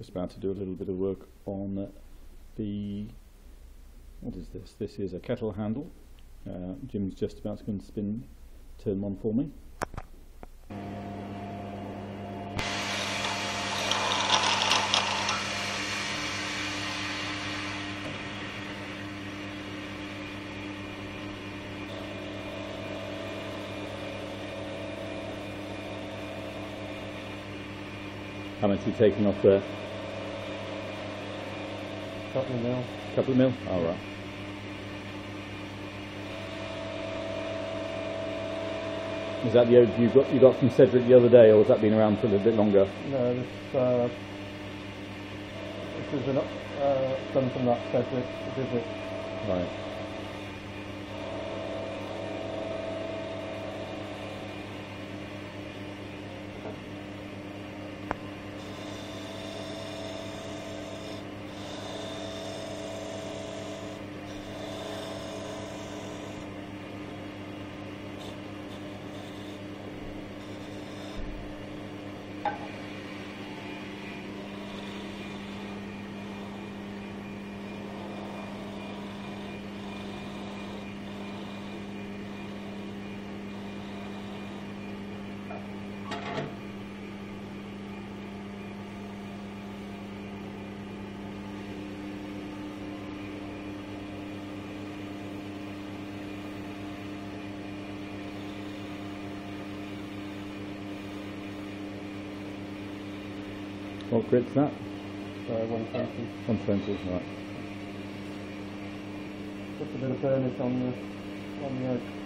just about to do a little bit of work on the, what is this? This is a kettle handle. Jim's just about to go and turn one for me. How much are you taking off there? Couple of mil. Couple of mil? All right. Is that the oak you got from Cedric the other day, or has that been around for a little bit longer? No, this is done from that Cedric visit. Right. What grit's that? 120. 120, right. Just a bit of burnage on the oak.